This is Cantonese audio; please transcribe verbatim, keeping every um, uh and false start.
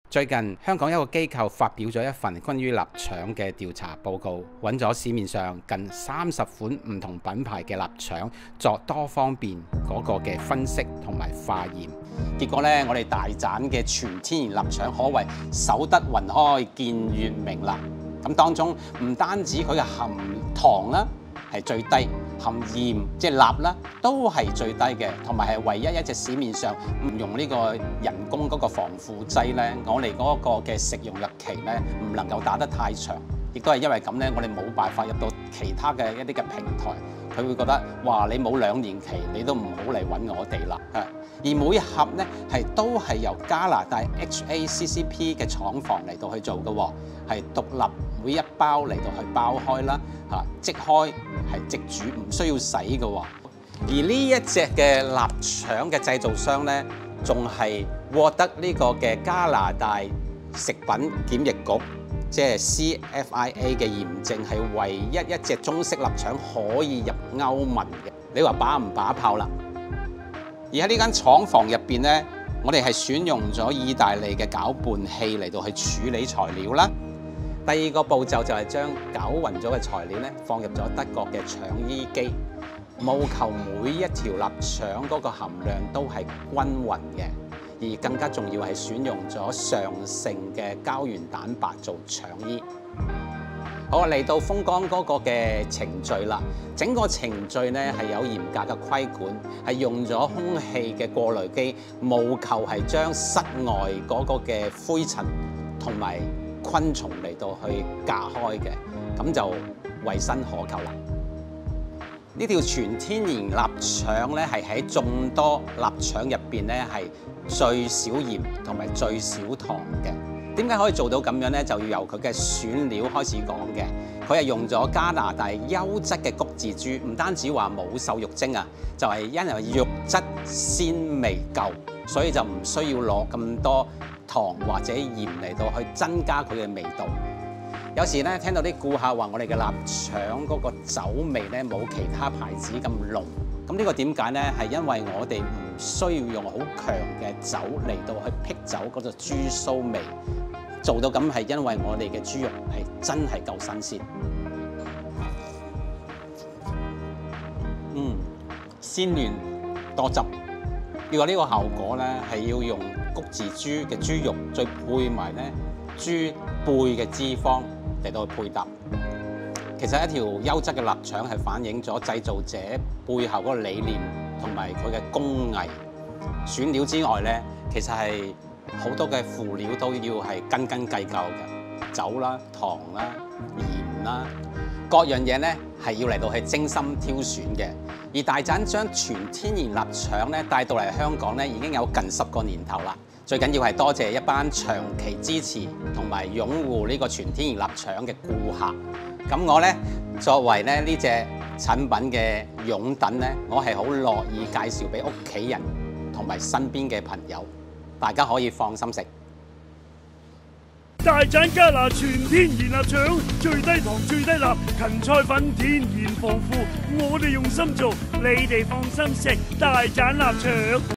最近香港一個機構發表咗一份關於臘腸嘅調查報告，揾咗市面上近三十款唔同品牌嘅臘腸作多方面嗰個嘅分析同埋化驗。結果呢，我哋大盞嘅全天然臘腸可謂守得雲開見月明啦。咁當中唔單止佢嘅含糖啦係最低，含鹽即係鈉啦都係最低嘅，同埋係唯一一隻市面上唔用呢個人工嗰個防腐劑咧，我哋嗰個嘅食用日期咧唔能夠打得太長，亦都係因為咁咧，我哋冇辦法入到其他嘅一啲嘅平台，佢會覺得哇，你冇兩年期，你都唔好嚟揾我哋啦。而每一盒咧係都係由加拿大 H A C C P 嘅廠房嚟到去做嘅喎，係獨立每一包嚟到去包開啦，嚇即開係即煮，唔需要洗嘅喎。而呢一隻嘅臘腸嘅製造商咧，仲係獲得呢個嘅加拿大食品檢疫局，即係 C F I A 嘅驗證，係唯一一隻中式臘腸可以入歐盟嘅。你話把唔把炮啦？而喺呢間廠房入邊咧，我哋係選用咗意大利嘅攪拌器嚟到去處理材料啦。第二個步驟就係將攪勻咗嘅材料咧放入咗德國嘅腸衣機，務求每一條臘腸嗰個含量都係均勻嘅，而更加重要係選用咗上乘嘅膠原蛋白做腸衣。好，嚟到風乾嗰個嘅程序啦，整個程序咧係有嚴格嘅規管，係用咗空氣嘅過濾機，務求係將室外嗰個嘅灰塵同埋昆蟲嚟到去隔開嘅，咁就衞生可求啦。呢條全天然臘腸咧係喺眾多臘腸入邊咧係最少鹽同埋最少糖嘅。點解可以做到咁樣呢？就要由佢嘅選料開始講嘅。佢係用咗加拿大優質嘅谷字豬，唔單止話冇瘦肉精啊，就係因為肉質鮮味夠，所以就唔需要落咁多糖或者鹽嚟到去增加佢嘅味道。有時咧聽到啲顧客話我哋嘅臘腸嗰個酒味咧冇其他牌子咁濃，咁呢個點解呢？係因為我哋唔需要用好強嘅酒嚟到去辟走嗰個豬騷味，做到咁係因為我哋嘅豬肉係真係夠新鮮。嗯，鮮嫩多汁。要有呢個效果咧，係要用谷字豬嘅豬肉，再配埋咧豬背嘅脂肪嚟到去配搭。其實一條優質嘅臘腸係反映咗製造者背後嗰個理念同埋佢嘅工藝。選料之外咧，其實係好多嘅輔料都要係斤斤計較嘅，酒啦、糖啦、鹽啦，各樣嘢咧係要嚟到係精心挑選嘅。而大盞將全天然臘腸咧帶到嚟香港咧，已經有近十個年頭啦。最緊要係多謝一班長期支持同埋擁護呢個全天然臘腸嘅顧客。咁我咧作為咧呢隻產品嘅擁躉咧，我係好樂意介紹俾屋企人同埋身邊嘅朋友，大家可以放心食。 大盞加拿全天然臘腸，最低糖最低鈉，芹菜粉天然防腐，我哋用心做，你哋放心食大盞臘腸。